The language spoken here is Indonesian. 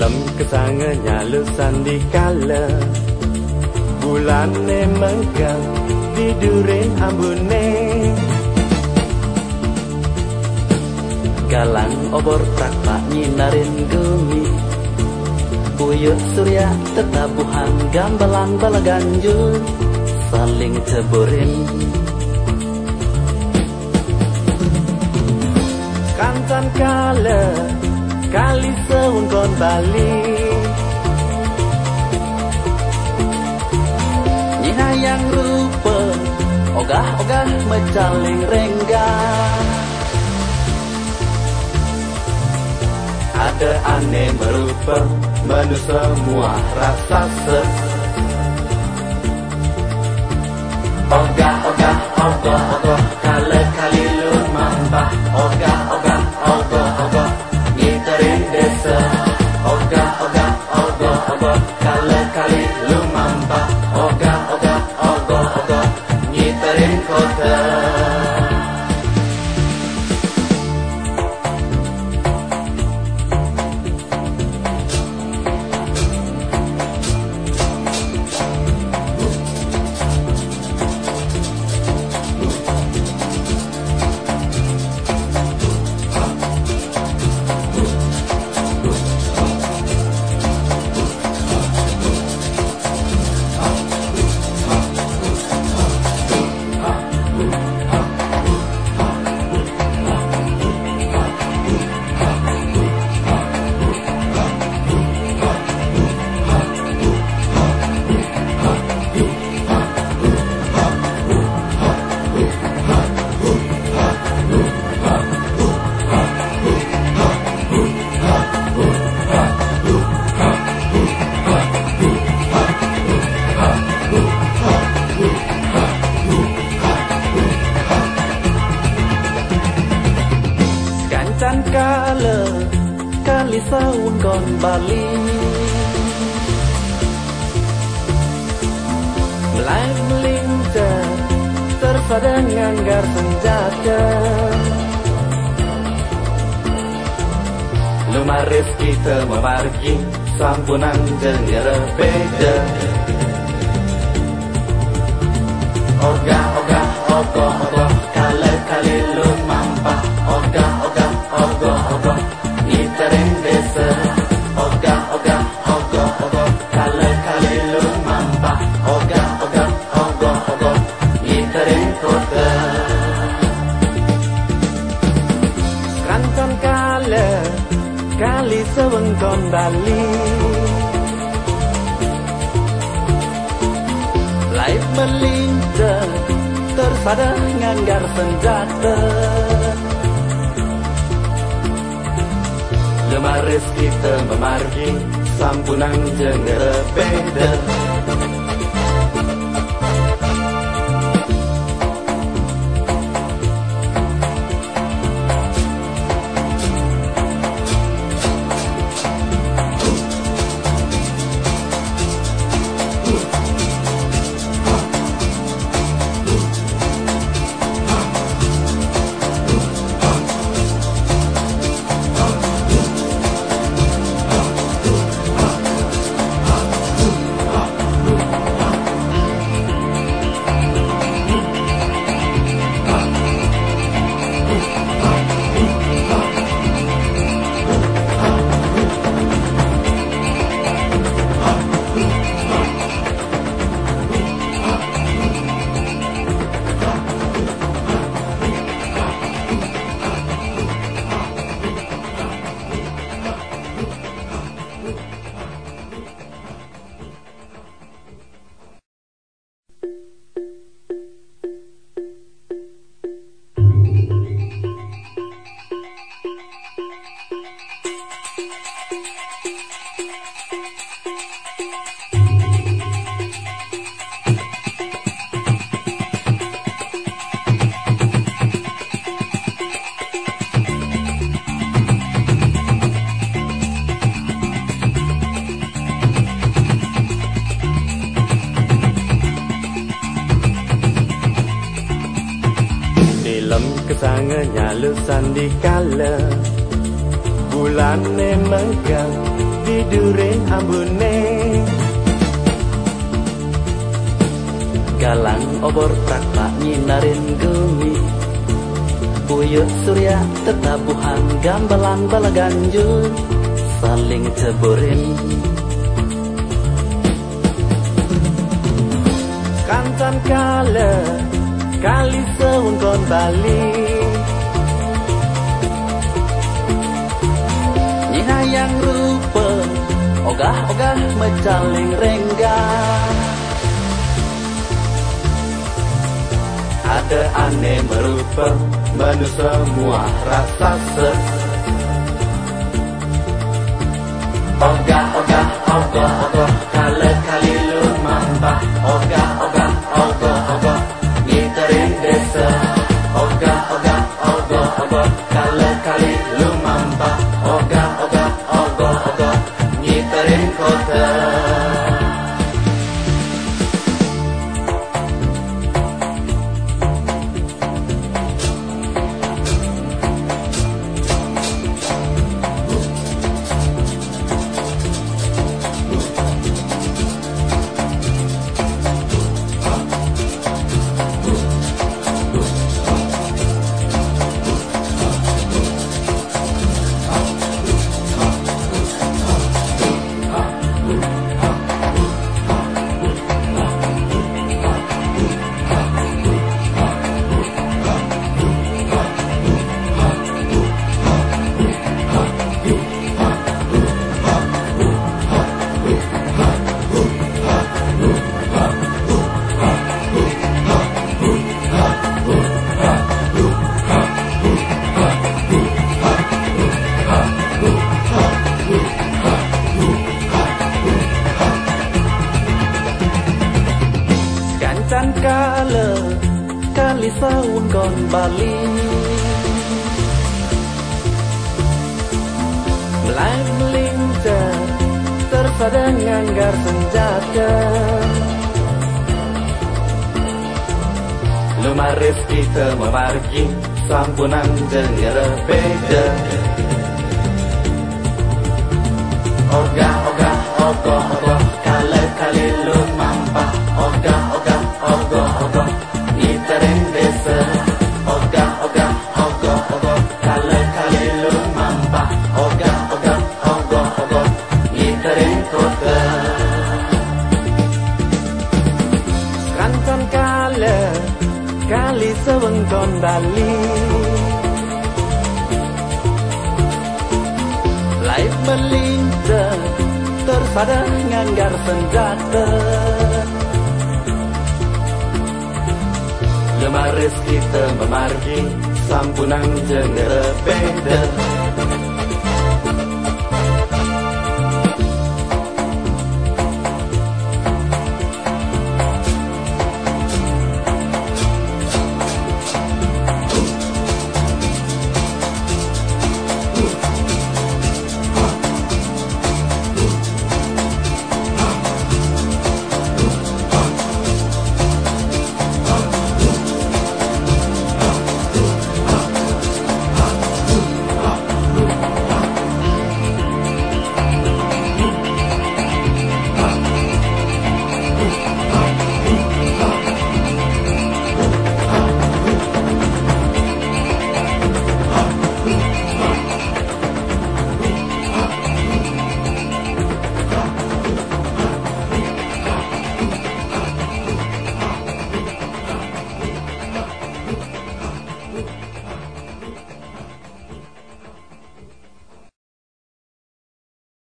Film kesangannya lusan dikala bulane mengkang tidurin ambune galang obor prakpak nyinarin gumi uyut surya tetabuhan gambalan balaganjur saling ceburin kantan kala kali sewun kon bali nyihayang rupa ogah-ogah mecaling rengga ada aneh merupa menu semua rasa ses ogah-ogah ogoh-ogoh kali-kali lumambah ogah-ogah ogoh-ogoh ngiterin desa ogah-ogah ogoh-ogoh kali-kali lumambah ogah-ogah ogoh-ogoh ngiterin kota kali sawun kon bali mulai melintas terpada nganggar senjata lumaris kita memargi sampunan jengera beda ogah-ogah ogoh-ogoh kali-kali lumampah ogah-ogah ogoh-ogoh ngiterin desa ogah-ogah ogoh-ogoh kali-kali lumampah ogah-ogah ogoh-ogoh ngiterin kota kanton kala kali sewengkon bali laif melintas terpada nganggar senjata lemaris kita memargi sampunan jengera beda kesangannya lusan dikala bulan mengkang di during ambune. Galang obor prakpak nyinarin gumi, uyut surya tetabuhan gambalan balaganjur saling ceburin. Kantan kala kali sewun kon Bali, nyihayang rupa ogah-ogah mecaling renggah. Ada aneh merupa menu semua rasa ses. Ogah-ogah, ogah-ogah, kali-kali lumambah. Ogah-ogah, ogah-ogah, ngiterin desa. Ogah-ogah, ogah-ogah, kali-kali lumambah. Ogah-ogah, ogah-ogah, ngiterin kota. Kantan kala kali sawun kon Bali, mulai melintas terpada nganggar senjata. Lumaris kita memargi sampunan jengera beda. Ogah-ogah, ogah-ogah, kali-kali lumampah. Ogah-ogah, ogah-ogah, ngiterin desa. Ogah-ogah, ogah-ogah, kali-kali lumampah. Ogah-ogah, ogah-ogah, ngiterin kota. Kanton kala kali seweng kon Bali, laif melintas terpada nganggar senjata. Lemaris kita memargi sampunan jengera beda.